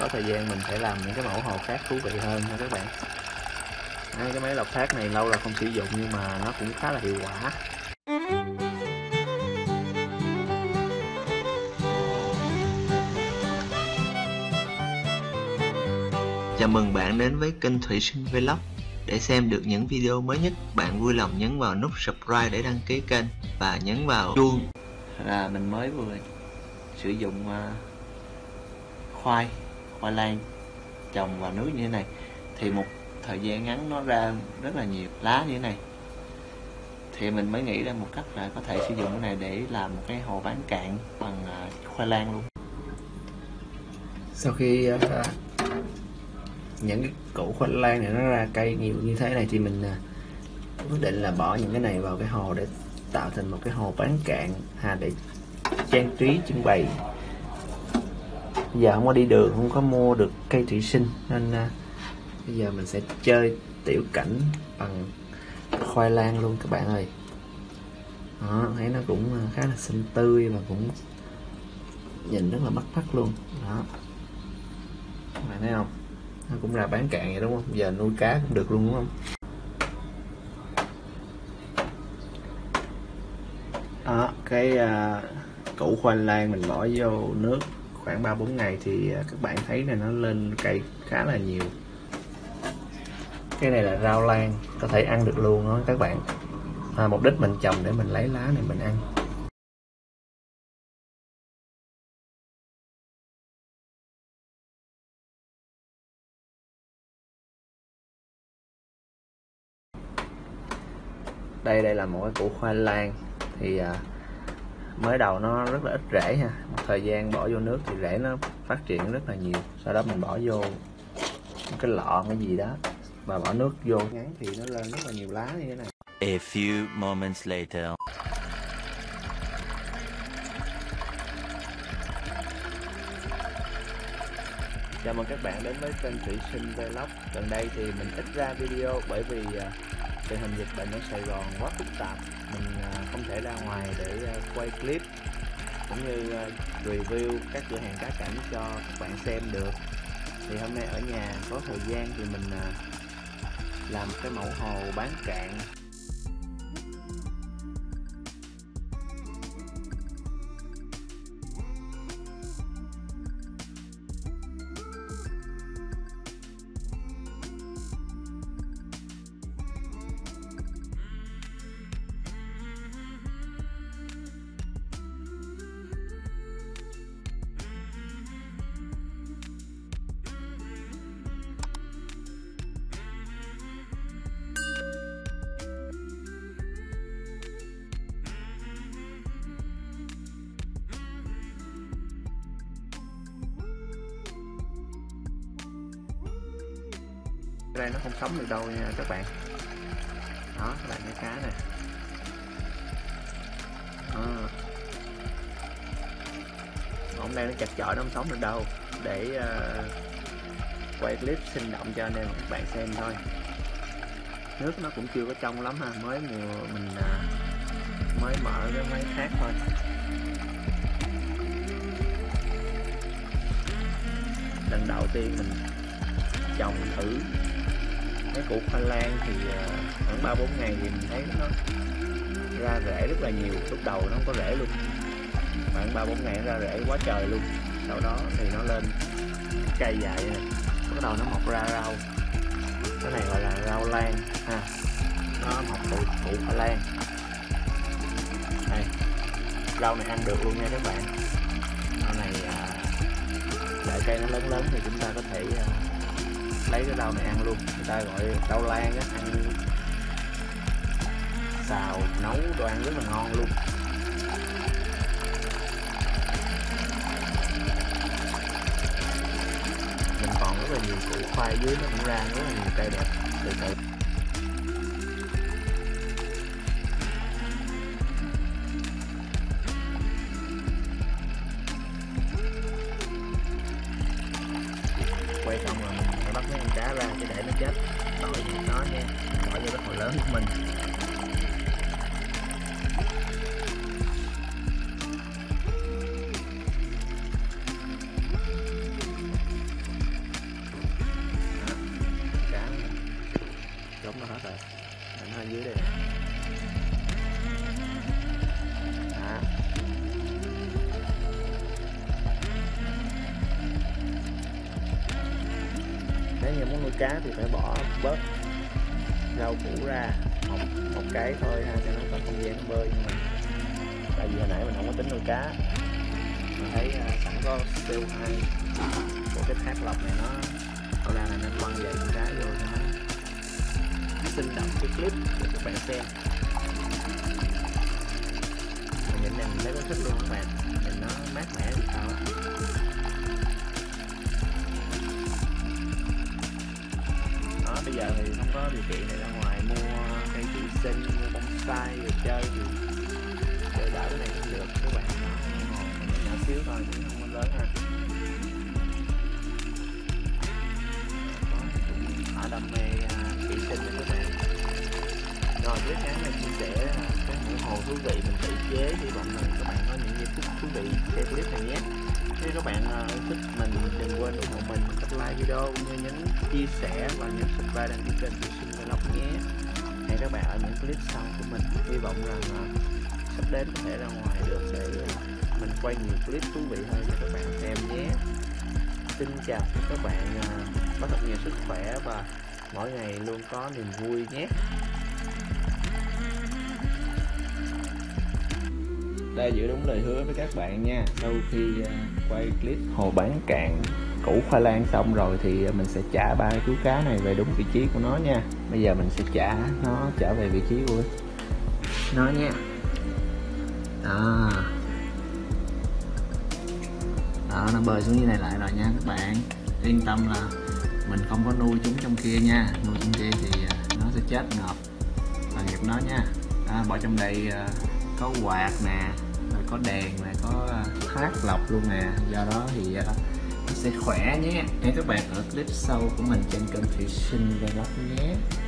có thời gian mình sẽ làm những cái mẫu hồ khác thú vị hơn nha các bạn. Cái máy lọc thác này lâu rồi không sử dụng nhưng mà nó cũng khá là hiệu quả. Chào mừng bạn đến với kênh Thủy Sinh Vlog. Để xem được những video mới nhất, bạn vui lòng nhấn vào nút subscribe để đăng ký kênh và nhấn vào chuông. Là mình mới vừa sử dụng khoai lang trồng vào nước như thế này, thì một thời gian ngắn nó ra rất là nhiều lá như thế này, thì mình mới nghĩ ra một cách là có thể sử dụng cái này để làm một cái hồ bán cạn bằng khoai lang luôn. Sau khi những cái củ khoai lang này nó ra cây nhiều như thế này thì mình quyết định là bỏ những cái này vào cái hồ để tạo thành một cái hồ bán cạn để trang trí trưng bày. Giờ không có đi đường, không có mua được cây thủy sinh nên bây giờ mình sẽ chơi tiểu cảnh bằng khoai lang luôn các bạn ơi. Đó, thấy nó cũng khá là xinh tươi và cũng nhìn rất là bắt mắt luôn. Đó, các bạn thấy không, nó cũng ra bán cạn vậy đúng không? Giờ nuôi cá cũng được luôn đúng không? Đó, cái củ khoai lang mình bỏ vô nước khoảng 3-4 ngày thì các bạn thấy này nó lên cây khá là nhiều. Cái này là rau lang, có thể ăn được luôn đó các bạn. Mục đích mình trồng để mình lấy lá này mình ăn. Đây là một cái củ khoai lang thì mới đầu nó rất là ít rễ ha. Một thời gian bỏ vô nước thì rễ nó phát triển rất là nhiều. Sau đó mình bỏ vô cái lọ cái gì đó và bỏ nước vô ngắn thì nó lên rất là nhiều lá như thế này. A few moments later. Chào mừng các bạn đến với kênh Thủy Sinh Vlog. Gần đây thì mình ít ra video bởi vì tình hình dịch bệnh ở Sài Gòn quá phức tạp, mình không thể ra ngoài để quay clip cũng như review các cửa hàng cá cảnh cho các bạn xem được. Thì hôm nay ở nhà có thời gian thì mình làm cái mẫu hồ bán cạn. Đây nó không sống được đâu nha các bạn. Đó, các bạn thấy cá nè. Hôm nay nó chặt chội, nó không sống được đâu. Để quay clip sinh động cho anh em các bạn xem thôi. Nước nó cũng chưa có trong lắm ha, mới mùa mình mới mở cái máy khác thôi. Lần đầu tiên mình trồng thử cái củ khoai lang thì khoảng 3-4 ngày thì mình thấy nó ra rễ rất là nhiều. Lúc đầu nó không có rễ luôn, khoảng 3-4 ngày nó ra rễ quá trời luôn. Sau đó thì nó lên cây dài này, bắt đầu nó mọc ra rau. Cái này gọi là rau lang ha, nó mọc từ củ khoai lang. Đây, rau này ăn được luôn nha các bạn. Rau này đợi cây nó lớn thì chúng ta có thể lấy cái rau này ăn luôn. Người ta gọi rau lang á, ăn xào nấu đồ ăn rất là ngon luôn. Mình còn rất là nhiều củ khoai dưới, nó cũng ra rất là nhiều cây đẹp. Từ từ quay xong rồi mình phải bắt mấy con cá ra chứ để nó chết tội nghiệp nó nha, bỏ vô cái hồ lớn của mình. rồi, nó ở dưới đây nè. Đó. Nếu như muốn nuôi cá thì phải bỏ bớt rau củ ra một cái thôi ha, cho nó có không gian bơi. Nhưng mà tại vì hồi nãy mình không có tính nuôi cá, mình thấy sẵn có CO2 của cái thác lọc này nó ra là nên quăng vậy con cá vô cho nó sinh động cái clip để các bạn xem. Nhìn này mình thấy có thích luôn các bạn, nhìn nó mát mẻ thì sao á. Đó, bây giờ thì không có điều kiện để ra ngoài mua cây thủy sinh, mua bonsai rồi chơi thì chơi đỡ cái này cũng được các bạn. Nó nhỏ xíu thôi chứ không có lớn ha. Họ đam mê thủy sinh cho các bạn. Rồi clip ngắn này chia sẻ cái mũ hồ thú vị mình tự chế, hy vọng rằng các bạn có những giây phút thú vị xem clip này nhé. Nếu các bạn thích mình đừng quên ủng hộ mình, like video cũng như nhấn chia sẻ và nhấn subscribe đăng ký kênh Thủy Sinh Vlog nhé. Hẹn các bạn ở những clip sau của mình. Hy vọng rằng sắp đến có thể ra ngoài được để mình quay nhiều clip thú vị hơn cho các bạn xem nhé. Xin chào các bạn, có thật nhiều sức khỏe và mỗi ngày luôn có niềm vui nhé. Đây giữ đúng lời hứa với các bạn nha. Sau khi quay clip hồ bán cạn củ khoai lang xong rồi thì mình sẽ trả 3 chú cá này về đúng vị trí của nó nha. Bây giờ mình sẽ trả nó trở về vị trí của nó nha. Đó, nó bơi xuống như này lại rồi nha các bạn. Yên tâm là mình không có nuôi chúng trong kia nha. Nuôi trong kia thì nó sẽ chết ngợp, tội nghiệp nó nha. Bỏ trong đây có quạt nè, rồi có đèn nè, có thác lọc luôn nè. Do đó thì nó sẽ khỏe nhé. Hẹn các bạn ở clip sau của mình trên kênh Thủy Sinh Vlog nhé.